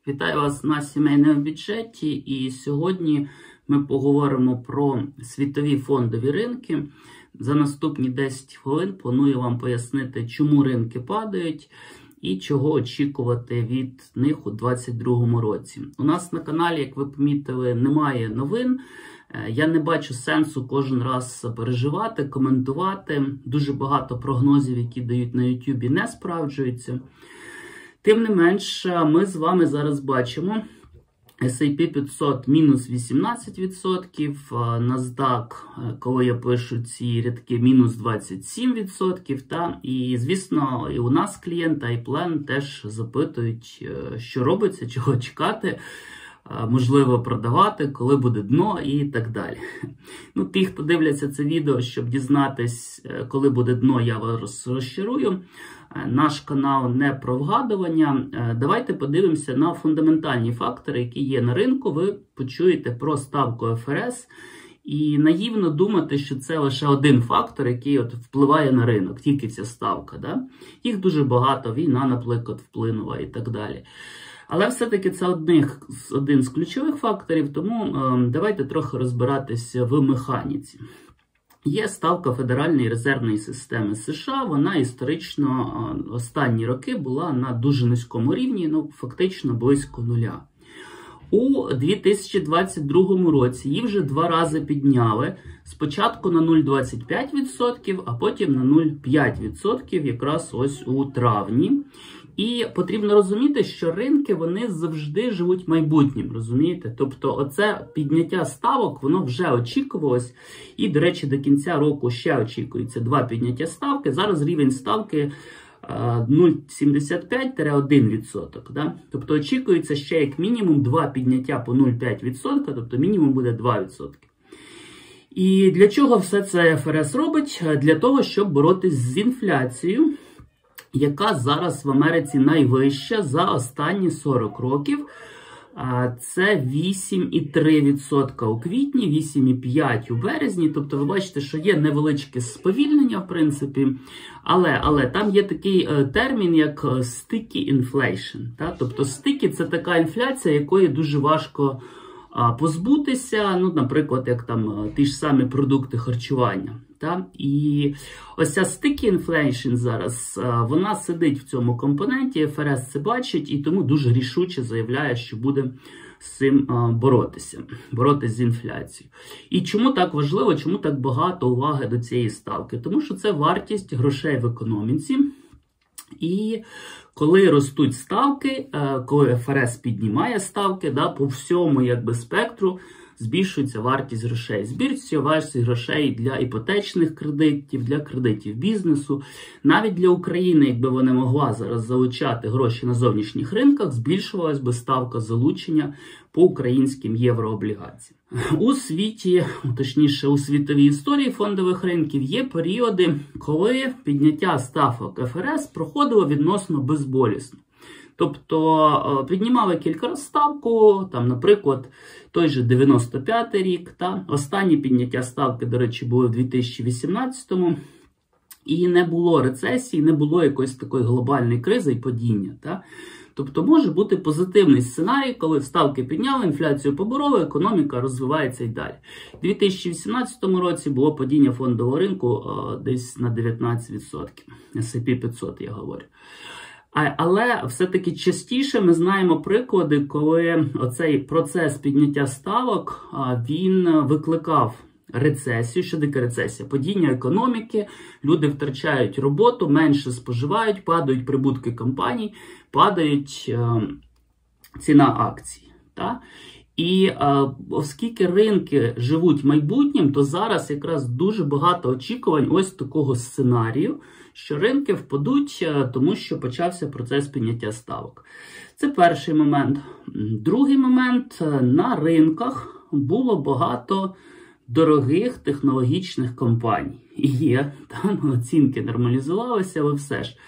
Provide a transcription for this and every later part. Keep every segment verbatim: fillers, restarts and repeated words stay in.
Вітаю вас на сімейному бюджеті, і сьогодні ми поговоримо про світові фондові ринки. За наступні десять хвилин планую вам пояснити, чому ринки падають і чого очікувати від них у двадцять другому році. У нас на каналі, як ви помітили, немає новин. Я не бачу сенсу кожен раз переживати, коментувати. Дуже багато прогнозів, які дають на ютубі, не справджуються. Тим не менш, ми з вами зараз бачимо ес ен пі п'ятсот мінус вісімнадцять відсотків, NASDAQ, коли я пишу ці рядки, мінус двадцять сім відсотків. Та? І, звісно, і у нас клієнт iPlan теж запитують, що робиться, чого чекати, можливо продавати, коли буде дно і так далі. Ну, ті, хто дивляться це відео, щоб дізнатись, коли буде дно, я вас розчарую. Наш канал не про вгадування. Давайте подивимося на фундаментальні фактори, які є на ринку. Ви почуєте про ставку еф ар ес. І наївно думати, що це лише один фактор, який от впливає на ринок, тільки ця ставка. Да? Їх дуже багато, війна, наприклад, вплинула і так далі. Але все-таки це одних, один з ключових факторів, тому е, давайте трохи розбиратися в механіці. Є ставка Федеральної резервної системи США, вона історично е, останні роки була на дуже низькому рівні, ну фактично близько нуля. У дві тисячі двадцять другому році її вже два рази підняли, спочатку на нуль цілих двадцять п'ять сотих відсотка, а потім на нуль цілих п'ять десятих відсотка якраз ось у травні. І потрібно розуміти, що ринки, вони завжди живуть майбутнім, розумієте? Тобто оце підняття ставок, воно вже очікувалось. І, до речі, до кінця року ще очікується два підняття ставки. Зараз рівень ставки нуль цілих сімдесят п'ять - один відсоток. Да? Тобто очікується ще як мінімум два підняття по нуль цілих п'ять десятих відсотка, тобто мінімум буде два відсотки. І для чого все це еф ар ес робить? Для того, щоб боротись з інфляцією, яка зараз в Америці найвища за останні сорок років. Це вісім цілих три десятих відсотка у квітні, вісім цілих п'ять десятих у березні. Тобто ви бачите, що є невеличке сповільнення, в принципі. Але, але там є такий термін, як sticky inflation. Та? Тобто sticky – це така інфляція, якої дуже важко позбутися, ну, наприклад, як там ті ж самі продукти харчування. Та? І ось ця sticky inflation зараз, вона сидить в цьому компоненті, еф ар ес це бачить, і тому дуже рішуче заявляє, що буде з цим боротися, боротися з інфляцією. І чому так важливо, чому так багато уваги до цієї ставки? Тому що це вартість грошей в економіці. І коли ростуть ставки, коли еф ар ес піднімає ставки, да, по всьому якби, спектру збільшується вартість грошей. Збільшується вартість грошей для іпотечних кредитів, для кредитів бізнесу. Навіть для України, якби вона могла зараз залучати гроші на зовнішніх ринках, збільшувалась би ставка залучення по українським єврооблігаціям. У світі, точніше у світовій історії фондових ринків є періоди, коли підняття ставок еф ар ес проходило відносно безболісно. Тобто піднімали кілька разів ставку, там, наприклад, той же дев'яносто п'ятий рік, та останні підняття ставки, до речі, були в дві тисячі вісімнадцятому, і не було рецесії, не було якоїсь такої глобальної кризи і падіння. Та? Тобто може бути позитивний сценарій, коли ставки підняли, інфляцію побороли, економіка розвивається і далі. У дві тисячі вісімнадцятому році було падіння фондового ринку о, десь на дев'ятнадцять відсотків, ес ен пі п'ятсот я говорю. Але все-таки частіше ми знаємо приклади, коли оцей процес підняття ставок, він викликав рецесію. Що таке рецесія? Падіння економіки, люди втрачають роботу, менше споживають, падають прибутки компаній, падають е, ціна акцій. Та? І е, оскільки ринки живуть майбутнім, то зараз якраз дуже багато очікувань ось такого сценарію, що ринки впадуть, тому що почався процес підняття ставок. Це перший момент. Другий момент. На ринках було багато дорогих технологічних компаній. І є, там оцінки нормалізувалися, але все ж.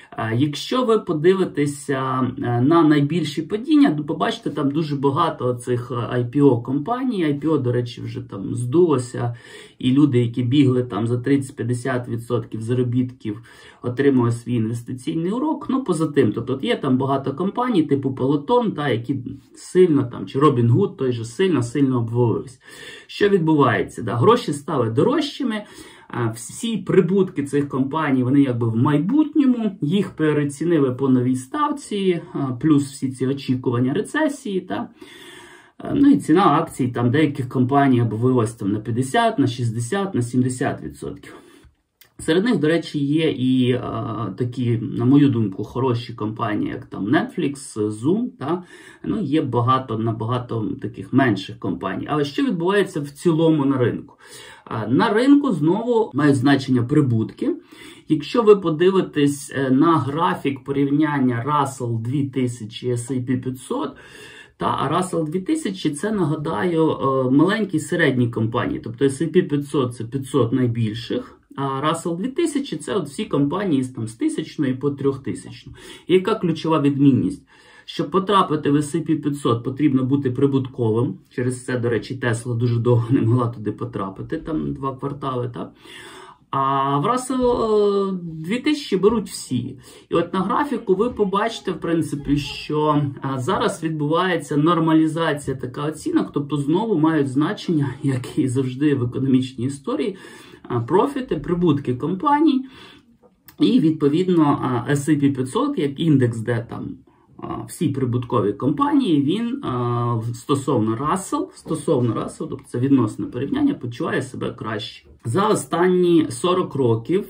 Якщо ви подивитеся на найбільші падіння, то побачите там дуже багато цих ай пі о-компаній. ай пі о, до речі, вже там здулося, і люди, які бігли там за тридцять-п'ятдесят відсотків заробітків, отримали свій інвестиційний урок. Ну, поза тим, тобто є там багато компаній, типу Peloton, та, які сильно там, чи Robinhood, той же сильно-сильно обвалився. Що відбувається? Да, гроші стали дорожчими, всі прибутки цих компаній, вони якби в майбутньому, їх перецінили по новій ставці, плюс всі ці очікування рецесії, та. Ну і ціна акцій там деяких компаній обвалилась там на п'ятдесят, на шістдесят, на сімдесят відсотків. Серед них, до речі, є і а, такі, на мою думку, хороші компанії, як там Netflix, Zoom, та? Ну, є багато, набагато таких менших компаній. Але що відбувається в цілому на ринку? А, на ринку знову мають значення прибутки. Якщо ви подивитесь на графік порівняння Russell дві тисячі, ес і пі п'ятсот, та, а Russell дві тисячі – це, нагадаю, маленькі середні компанії. Тобто ес і пі п'ятсот – це п'ятсот найбільших, а Russell дві тисячі – це от всі компанії там, з тисячної по трьохтисячну. І яка ключова відмінність? Щоб потрапити в ес і пі п'ятсот, потрібно бути прибутковим. Через це, до речі, Tesla дуже довго не могла туди потрапити, там два квартали, так? А в Russell дві тисячі беруть всі. І от на графіку ви побачите, в принципі, що зараз відбувається нормалізація така оцінок, тобто знову мають значення, як і завжди в економічній історії, профіти, прибутки компаній. І, відповідно, ес і пі п'ятсот, як індекс, де там всі прибуткові компанії, він стосовно Russell, стосовно Russell, тобто це відносне порівняння, почуває себе краще. За останні сорок років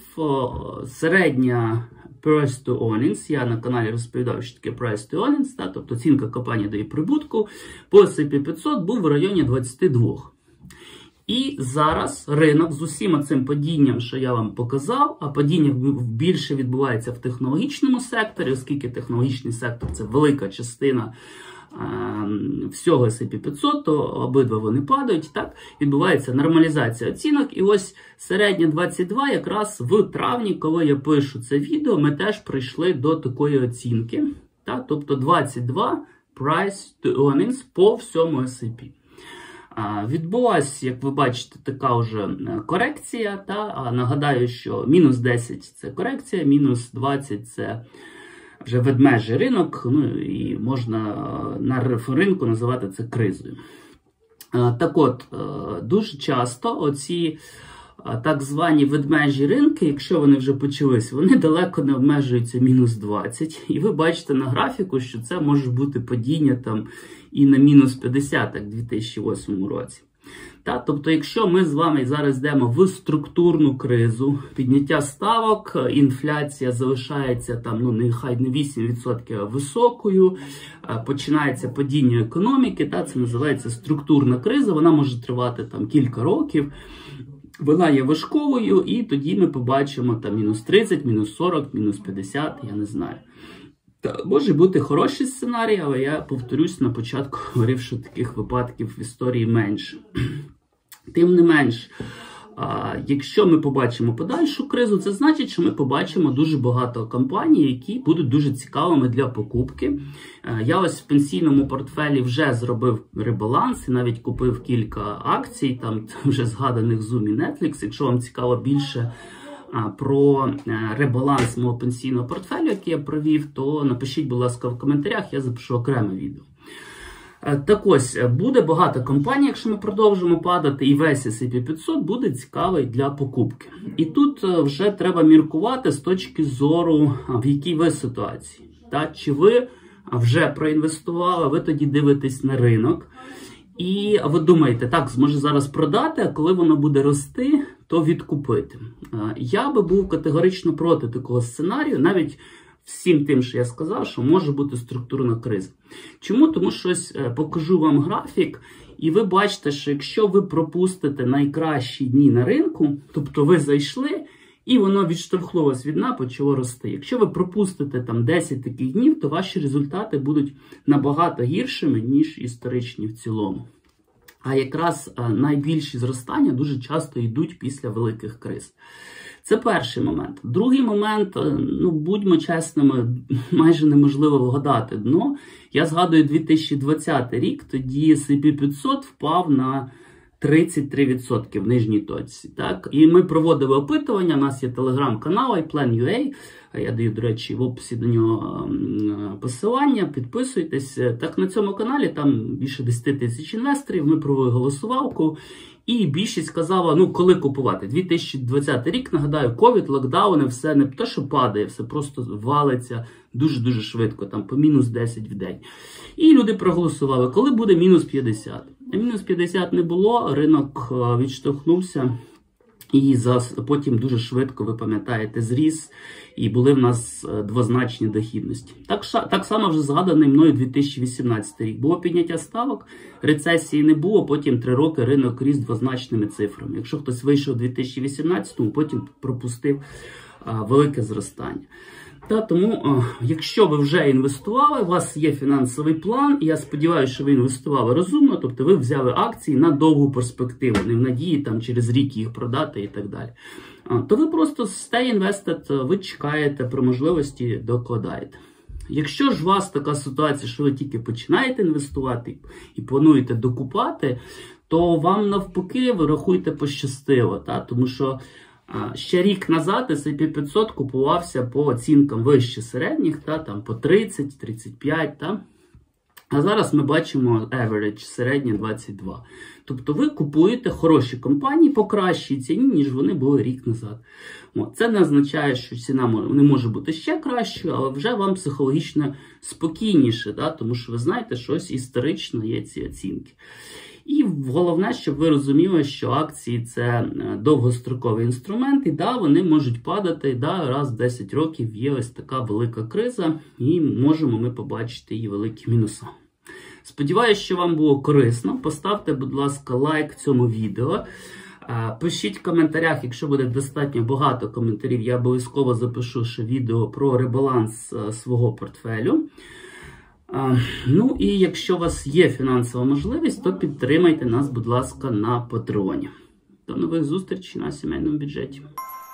середня price to earnings, я на каналі розповідав, що таке price to earnings, та, тобто оцінка компанії дає прибутку, по ес і пі п'ятсот був в районі двадцяти двох. І зараз ринок з усім цим падінням, що я вам показав, а падіння більше відбувається в технологічному секторі, оскільки технологічний сектор – це велика частина е, всього ес і пі п'ятсот, то обидва вони падають, так? Відбувається нормалізація оцінок. І ось середня двадцять два, якраз в травні, коли я пишу це відео, ми теж прийшли до такої оцінки, так? Тобто двадцять два price to earnings по всьому ес і пі. Відбулася, як ви бачите, така вже корекція. Та? Нагадаю, що мінус десять – це корекція, мінус двадцять – це вже ведмежий ринок, ну і можна на ринку називати це кризою. Так от, дуже часто оці так звані ведмежі ринки, якщо вони вже почались, вони далеко не обмежуються мінус двадцять. І ви бачите на графіку, що це може бути падіння там і на мінус п'ятдесят, як в дві тисячі восьмому році. Та, тобто, якщо ми з вами зараз йдемо в структурну кризу, підняття ставок, інфляція залишається там, ну, нехай не вісім відсотків, а високою, починається падіння економіки, та, це називається структурна криза, вона може тривати там кілька років. Вона є важковою, і тоді ми побачимо там мінус тридцять, мінус сорок, мінус п'ятдесят, я не знаю. Та, може бути хороший сценарій, але я повторюсь, на початку говорив, що таких випадків в історії менше. Тим не менш, а, якщо ми побачимо подальшу кризу, це значить, що ми побачимо дуже багато компаній, які будуть дуже цікавими для покупки. А, я ось в пенсійному портфелі вже зробив ребаланс і навіть купив кілька акцій, там вже згаданих Zoom і Netflix. Якщо вам цікаво більше а, про ребаланс мого пенсійного портфелю, який я провів, то напишіть, будь ласка, в коментарях, я запишу окреме відео. Так ось, буде багато компаній, якщо ми продовжимо падати, і весь ес і пі п'ятсот буде цікавий для покупки. І тут вже треба міркувати з точки зору, в якій ви ситуації. Так? Чи ви вже проінвестували, ви тоді дивитесь на ринок, і ви думаєте, так, зможе зараз продати, а коли воно буде рости, то відкупити. Я би був категорично проти такого сценарію, навіть всім тим, що я сказав, що може бути структурна криза. Чому? Тому що ось покажу вам графік, і ви бачите, що якщо ви пропустите найкращі дні на ринку, тобто ви зайшли, і воно відштовхнулося від дна, почало рости. Якщо ви пропустите там десять таких днів, то ваші результати будуть набагато гіршими, ніж історичні в цілому. А якраз найбільші зростання дуже часто йдуть після великих криз. Це перший момент. Другий момент, ну, будьмо чесними, майже неможливо вгадати дно. Я згадую дві тисячі двадцятий рік, тоді ес і пі п'ятсот впав на тридцять три відсотки в нижній точці. Так? І ми проводили опитування, у нас є телеграм-канал iPlan.ua, я даю, до речі, в описі до нього посилання, підписуйтесь. Так, на цьому каналі там більше десять тисяч інвесторів, ми провели голосувалку, і більшість сказала, ну, коли купувати. дві тисячі двадцятий рік, нагадаю, ковід, локдауни, все не те, що падає, все просто валиться дуже-дуже швидко, там по мінус десять в день. І люди проголосували, коли буде мінус п'ятдесят. А мінус п'ятдесят не було, ринок відштовхнувся. І за, потім дуже швидко, ви пам'ятаєте, зріс, і були в нас двозначні дохідності. Так, так само вже згаданий мною дві тисячі вісімнадцятий рік. Було підняття ставок, рецесії не було, потім три роки ринок ріс двозначними цифрами. Якщо хтось вийшов у дві тисячі вісімнадцятому, потім пропустив а, велике зростання. Та, тому, о, якщо ви вже інвестували, у вас є фінансовий план, і я сподіваюся, що ви інвестували розумно, тобто ви взяли акції на довгу перспективу, не в надії там, через рік їх продати і так далі, а, то ви просто stay invested, ви чекаєте про можливості, докладаєте. Якщо ж у вас така ситуація, що ви тільки починаєте інвестувати і плануєте докупати, то вам навпаки, ви рахуйте пощастило, та? Тому що ще рік назад ес і пі п'ятсот купувався по оцінкам вище середніх, та, там по тридцять тридцять п'ять, та. А зараз ми бачимо average, середнє двадцять два. Тобто ви купуєте хороші компанії по кращій ціні, ніж вони були рік назад. От. Це не означає, що ціна не може бути ще кращою, але вже вам психологічно спокійніше, та, тому що ви знаєте, що ось історично є ці оцінки. І головне, щоб ви розуміли, що акції – це довгостроковий інструмент, і да, вони можуть падати, і да, раз в десять років є ось така велика криза, і можемо ми побачити її великі мінуси. Сподіваюсь, що вам було корисно. Поставте, будь ласка, лайк цьому відео. Пишіть в коментарях, якщо буде достатньо багато коментарів, я обов'язково запишу ще відео про ребаланс свого портфелю. Ну і якщо у вас є фінансова можливість, то підтримайте нас, будь ласка, на Патреоні. До нових зустрічей на сімейному бюджеті.